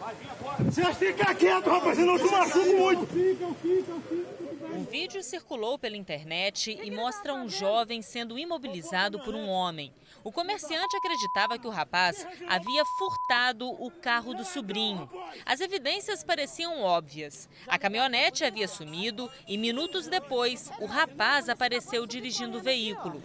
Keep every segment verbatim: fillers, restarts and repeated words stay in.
Você fica quieto, rapaz, senão eu te machuco muito. O vídeo circulou pela internet e mostra um jovem sendo imobilizado por um homem. O comerciante acreditava que o rapaz havia furtado o carro do sobrinho. As evidências pareciam óbvias. A caminhonete havia sumido e, minutos depois, o rapaz apareceu dirigindo o veículo.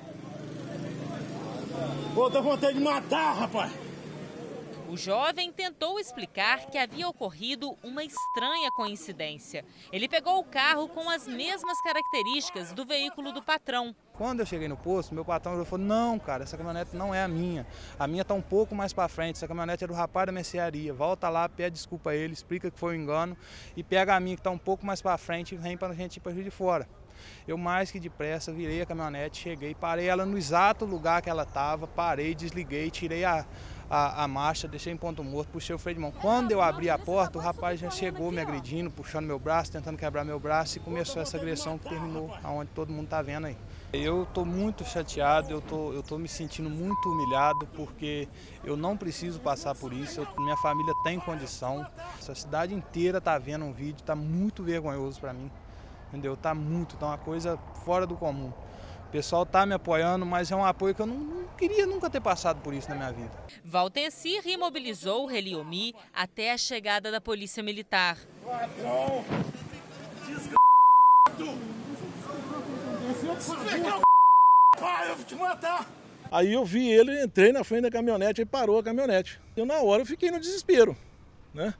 Pô, tô com vontade de matar, rapaz. O jovem tentou explicar que havia ocorrido uma estranha coincidência. Ele pegou o carro com as mesmas características do veículo do patrão. Quando eu cheguei no posto, meu patrão falou, não, cara, essa caminhonete não é a minha. A minha está um pouco mais para frente, essa caminhonete é do rapaz da mercearia. Volta lá, pede desculpa a ele, explica que foi um engano e pega a minha que está um pouco mais para frente e vem para a gente ir para Juiz de Fora. Eu mais que depressa virei a caminhonete, cheguei, parei ela no exato lugar que ela estava, parei, desliguei, tirei a, a, a marcha, deixei em ponto morto, puxei o freio de mão. Quando eu abri a porta, o rapaz já chegou me agredindo, puxando meu braço, tentando quebrar meu braço e começou essa agressão que terminou aonde todo mundo está vendo aí. Eu estou muito chateado, eu tô, eu tô me sentindo muito humilhado porque eu não preciso passar por isso, eu, minha família tem condição, essa cidade inteira está vendo um vídeo, está muito vergonhoso para mim. Entendeu? Tá muito, tá uma coisa fora do comum. O pessoal tá me apoiando, mas é um apoio que eu não, não queria nunca ter passado por isso na minha vida. Valtencir imobilizou o Heliomi até a chegada da polícia militar. Ladrão! Desgraçado! Pai, eu vou te matar! Aí eu vi ele, entrei na frente da caminhonete e parou a caminhonete. Eu na hora eu fiquei no desespero, né?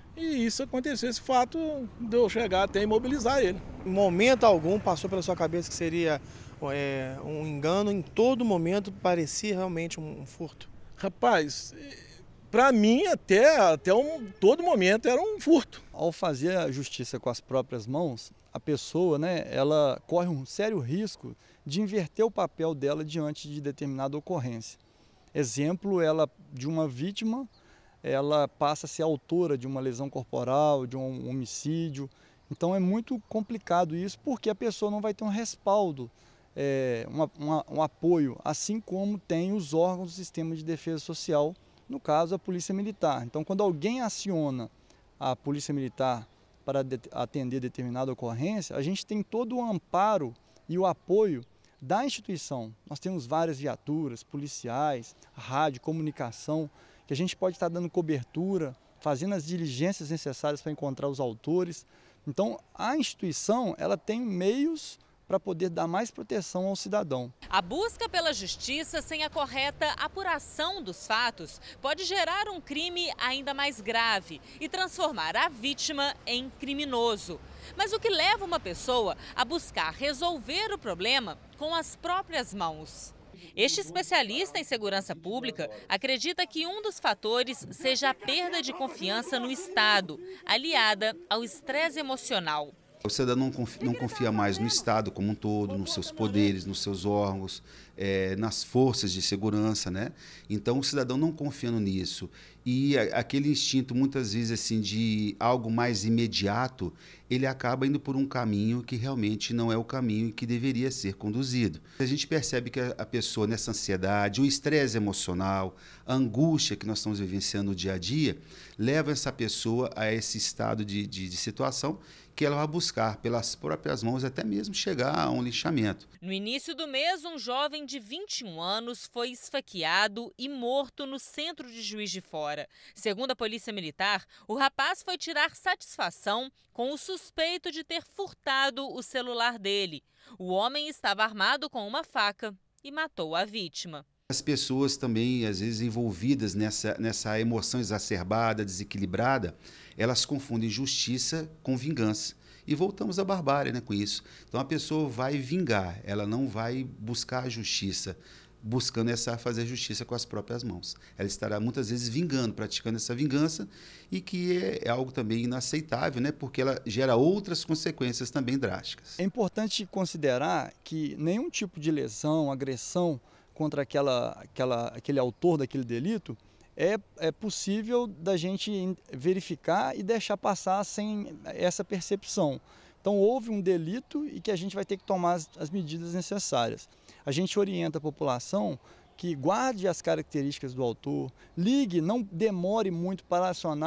E isso aconteceu, esse fato de eu chegar até imobilizar ele. Em momento algum passou pela sua cabeça que seria é, um engano, em todo momento parecia realmente um furto? Rapaz, para mim até, até um, todo momento era um furto. Ao fazer a justiça com as próprias mãos, a pessoa, né, ela corre um sério risco de inverter o papel dela diante de determinada ocorrência. Exemplo, ela de uma vítima, ela passa a ser autora de uma lesão corporal, de um homicídio. Então é muito complicado isso, porque a pessoa não vai ter um respaldo, é, uma, uma, um apoio, assim como tem os órgãos do sistema de defesa social, no caso a Polícia Militar. Então quando alguém aciona a Polícia Militar para de, atender determinada ocorrência, a gente tem todo o amparo e o apoio da instituição. Nós temos várias viaturas, policiais, rádio, comunicação, que a gente pode estar dando cobertura, fazendo as diligências necessárias para encontrar os autores. Então, a instituição ela tem meios para poder dar mais proteção ao cidadão. A busca pela justiça sem a correta apuração dos fatos pode gerar um crime ainda mais grave e transformar a vítima em criminoso. Mas o que leva uma pessoa a buscar resolver o problema com as próprias mãos? Este especialista em segurança pública acredita que um dos fatores seja a perda de confiança no Estado, aliada ao estresse emocional. O cidadão não confia, não confia mais no Estado como um todo, nos seus poderes, nos seus órgãos, é, nas forças de segurança, né? Então o cidadão não confiando nisso e a, aquele instinto muitas vezes assim de algo mais imediato, ele acaba indo por um caminho que realmente não é o caminho que deveria ser conduzido. A gente percebe que a, a pessoa nessa ansiedade, o estresse emocional, a angústia que nós estamos vivenciando no dia a dia, leva essa pessoa a esse estado de, de, de situação que ela vai buscar pelas próprias mãos até mesmo chegar a um linchamento. No início do mês, um jovem de vinte e um anos foi esfaqueado e morto no centro de Juiz de Fora. Segundo a Polícia Militar, o rapaz foi tirar satisfação com o suspeito de ter furtado o celular dele. O homem estava armado com uma faca e matou a vítima. As pessoas também, às vezes, envolvidas nessa, nessa emoção exacerbada, desequilibrada, elas confundem justiça com vingança. E voltamos à barbárie, né, com isso. Então a pessoa vai vingar, ela não vai buscar a justiça, buscando essa, fazer justiça com as próprias mãos. Ela estará muitas vezes vingando, praticando essa vingança, e que é, é algo também inaceitável, né, porque ela gera outras consequências também drásticas. É importante considerar que nenhum tipo de lesão, agressão contra aquela, aquela, aquele autor daquele delito é, é possível da gente verificar e deixar passar sem essa percepção. Então houve um delito e que a gente vai ter que tomar as, as medidas necessárias. A gente orienta a população que guarde as características do autor, ligue, não demore muito para acionar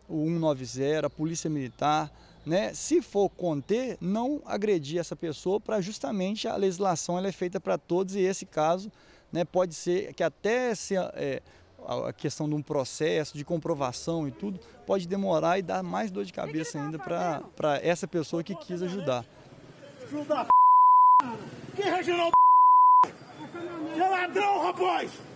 o cento e noventa, a polícia militar, né? Se for conter, não agredir essa pessoa, para justamente a legislação ela é feita para todos, e esse caso, né, pode ser que até se, é, a questão de um processo, de comprovação e tudo, pode demorar e dar mais dor de cabeça ainda para essa pessoa que quis ajudar. Filho da p... Que Reginaldo? Você é ladrão, rapaz!